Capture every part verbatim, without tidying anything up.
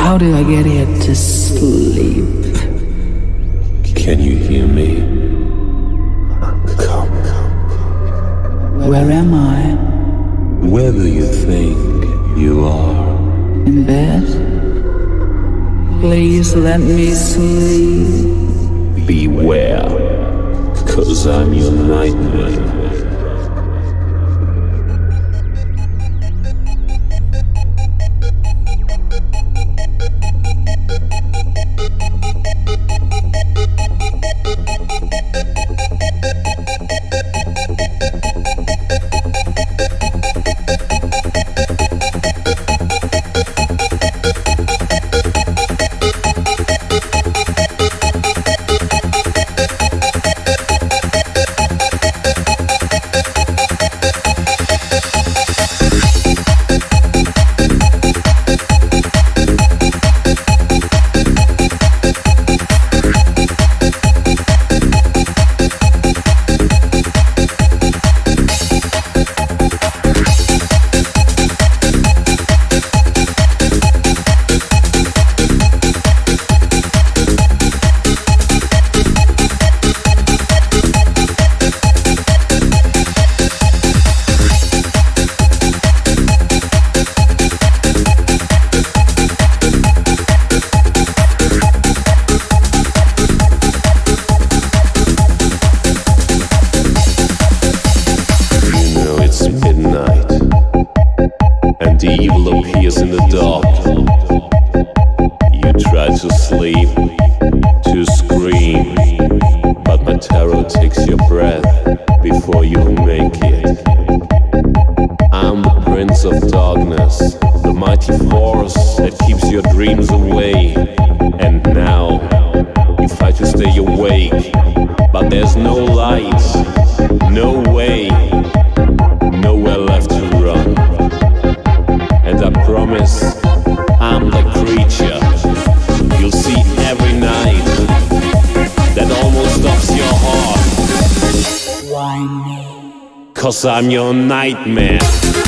How do I get here to sleep? Can you hear me? Come. Where am I? Where do you think you are? In bed? Please let me sleep. Beware, 'cause I'm your nightmare. The evil appears in the dark. You try to sleep, to scream, but my terror takes your breath before you make it. I'm the Prince of Darkness, the mighty force that keeps your dreams away. And now you fight to stay awake, but there's no light, no way, nowhere left to run. And I promise I'm the creature you'll see every night that almost stops your heart. Why me? 'Cause I'm your nightmare.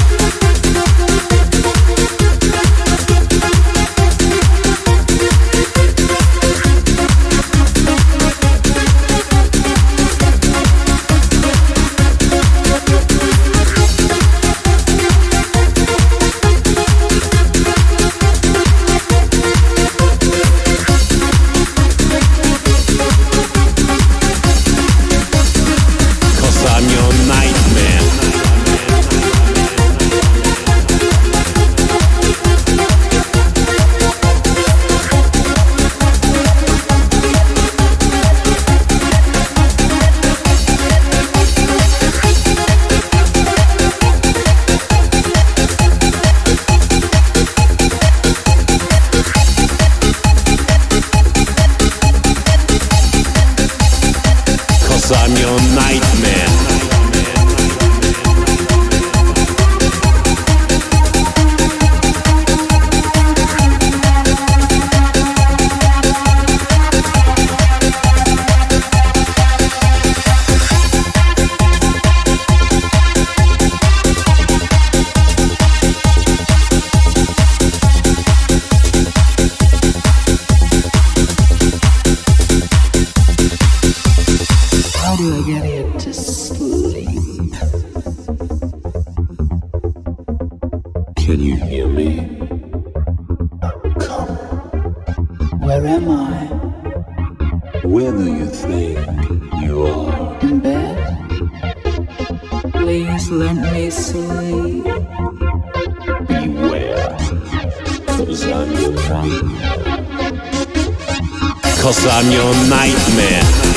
I'm your nightmare. How do I get here to sleep? Can you hear me? Come. Where am I? Where do you think you are? In bed? Please let me sleep. Beware, 'cause I'm your nightmare. 'Cause I'm your nightmare.